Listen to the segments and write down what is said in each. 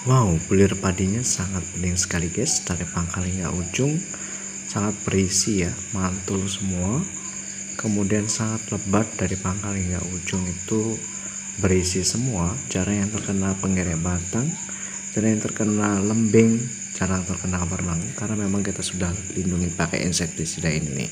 Wow, bulir padinya sangat bening sekali guys, dari pangkal hingga ujung sangat berisi ya, mantul semua. Kemudian sangat lebat dari pangkal hingga ujung itu berisi semua. Jarang yang terkena pengerek batang, jarang yang terkena lembing, jarang terkena berenang, karena memang kita sudah lindungi pakai insektisida ini nih.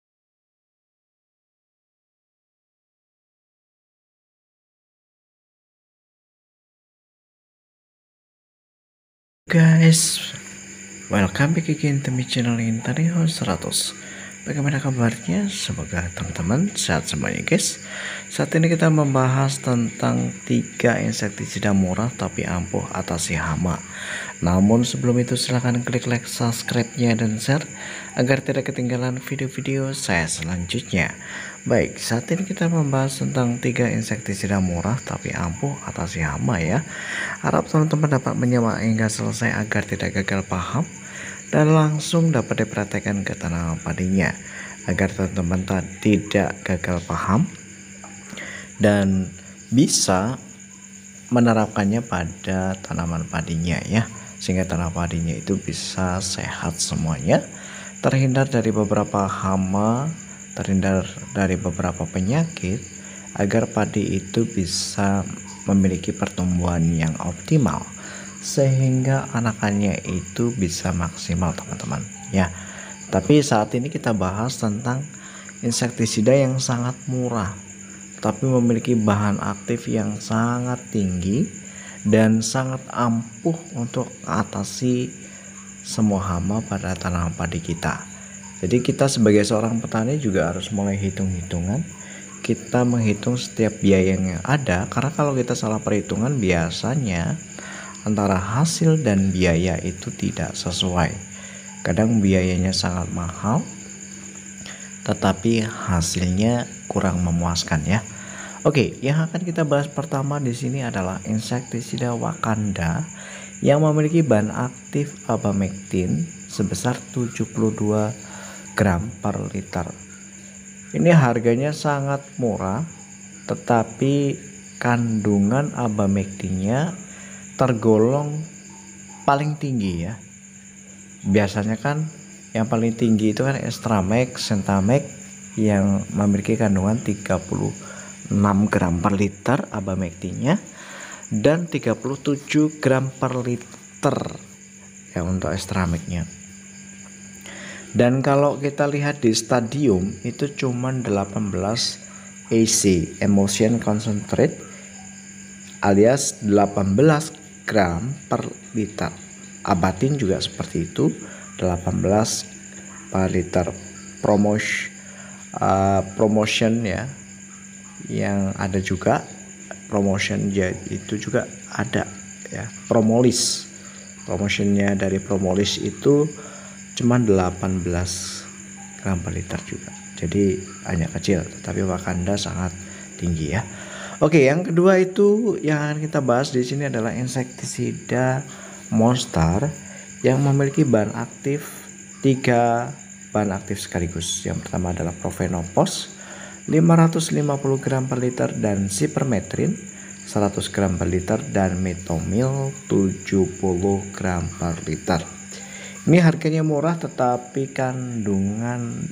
Guys, welcome back again to my channel Intario 100. Bagaimana kabarnya? Semoga teman-teman sehat semuanya guys. Saat ini kita membahas tentang 3 insektisida murah tapi ampuh atasi hama. Namun sebelum itu silahkan klik like, subscribe-nya dan share agar tidak ketinggalan video-video saya selanjutnya. Baik, saat ini kita membahas tentang 3 insektisida murah tapi ampuh atasi hama ya. Harap teman-teman dapat menyimak hingga selesai agar tidak gagal paham dan langsung dapat dipraktekkan ke tanaman padinya, agar teman-teman tidak gagal paham dan bisa menerapkannya pada tanaman padinya ya, sehingga tanaman padinya itu bisa sehat semuanya, terhindar dari beberapa hama, terhindar dari beberapa penyakit, agar padi itu bisa memiliki pertumbuhan yang optimal sehingga anakannya itu bisa maksimal teman-teman ya. Tapi saat ini kita bahas tentang insektisida yang sangat murah tapi memiliki bahan aktif yang sangat tinggi dan sangat ampuh untuk atasi semua hama pada tanaman padi kita. Jadi kita sebagai seorang petani juga harus mulai hitung-hitungan. Kita menghitung setiap biaya yang ada, karena kalau kita salah perhitungan biasanya antara hasil dan biaya itu tidak sesuai. Kadang biayanya sangat mahal tetapi hasilnya kurang memuaskan ya. Oke, yang akan kita bahas pertama di sini adalah insektisida Wakanda yang memiliki bahan aktif abamectin sebesar 72 gram per liter. Ini harganya sangat murah, tetapi kandungan abamectinnya tergolong paling tinggi ya. Biasanya kan yang paling tinggi itu kan Extramex, Sentamex yang memiliki kandungan 36 gram per liter abamectinnya dan 37 gram per liter ya untuk Extramexnya. Dan kalau kita lihat di stadium itu cuma 18 EC, Emulsion Concentrate, alias 18 gram per liter. Abatin juga seperti itu, 18 per liter. Promotion ya, yang ada juga promotion ya, itu juga ada ya. Promotionnya dari Promolis itu cuma 18 gram per liter juga, jadi hanya kecil, tapi Wakanda sangat tinggi ya. Oke, yang kedua itu yang akan kita bahas di sini adalah insektisida Monster yang memiliki bahan aktif 3 bahan aktif sekaligus. Yang pertama adalah Profenopos 550 gram per liter dan Cypermethrin 100 gram per liter dan Metomil 70 gram per liter. Ini harganya murah tetapi kandungan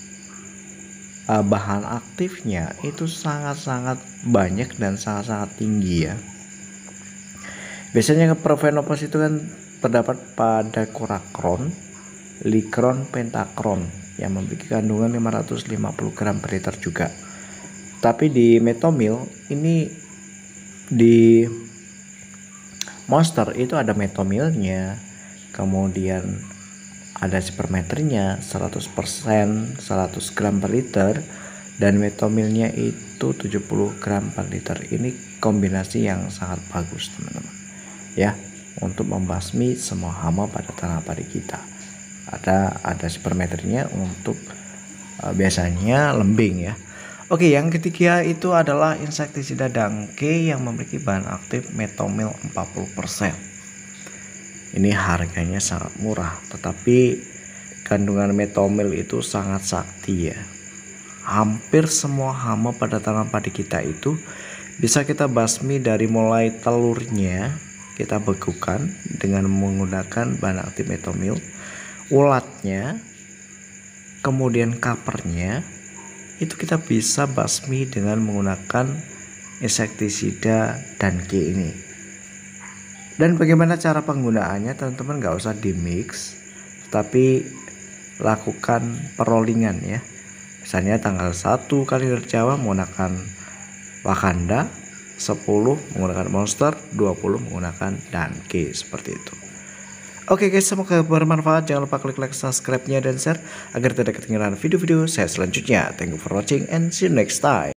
bahan aktifnya itu sangat-sangat banyak dan sangat-sangat tinggi ya. Biasanya Profenopos itu kan terdapat pada Korakron, Likron, Pentakron yang memiliki kandungan 550 gram per liter juga. Tapi di Metomil ini, di Monster itu ada Metomilnya, kemudian ada Cypermethrinnya 100% 100 gram per liter dan Metomilnya itu 70 gram per liter. Ini kombinasi yang sangat bagus teman-teman ya, untuk membasmi semua hama pada tanaman padi kita. Ada Cypermethrinnya untuk biasanya lembing ya. Oke, yang ketiga itu adalah insektisida Dangke yang memiliki bahan aktif Metomil 40%. Ini harganya sangat murah, tetapi kandungan Metomil itu sangat sakti ya. Hampir semua hama pada tanaman padi kita itu bisa kita basmi dari mulai telurnya kita bekukan dengan menggunakan bahan aktif metomil. Ulatnya, kemudian covernya itu kita bisa basmi dengan menggunakan insektisida Danke ini. Dan bagaimana cara penggunaannya, teman-teman gak usah di mix, tapi lakukan perollingan ya. Misalnya tanggal 1 kalender Jawa menggunakan Wakanda, 10 menggunakan Monster, 20 menggunakan Danke, seperti itu. Oke guys, semoga bermanfaat. Jangan lupa klik like, subscribe-nya dan share agar tidak ketinggalan video-video saya selanjutnya. Thank you for watching and see you next time.